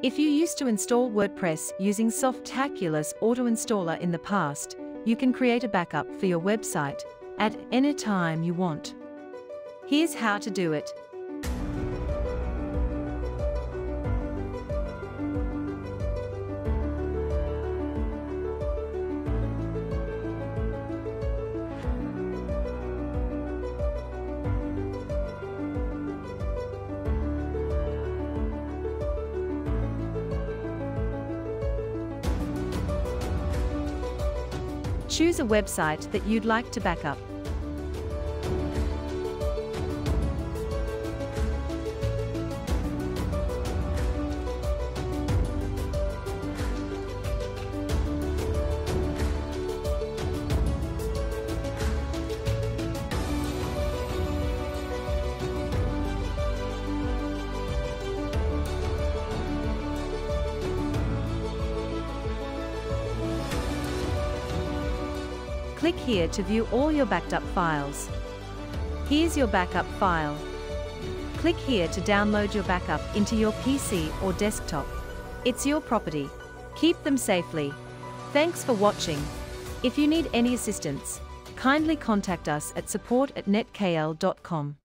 If you used to install WordPress using Softacular's auto-installer in the past, you can create a backup for your website at any time you want. Here's how to do it. Choose a website that you'd like to back up. Click here to view all your backed up files. Here's your backup file. Click here to download your backup into your PC or desktop. It's your property. Keep them safely. Thanks for watching. If you need any assistance, kindly contact us at support@netkl.com.